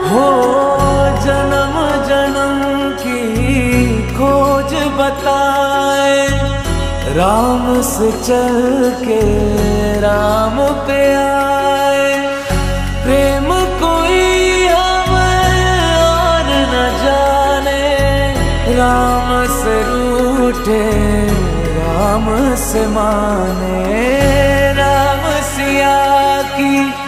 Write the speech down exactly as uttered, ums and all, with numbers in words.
हो जन्म जन्म की खोज बताए, राम से चल के राम पे आए। प्रेम कोई हमें और न जाने, राम से रूठे राम से माने। राम सिया की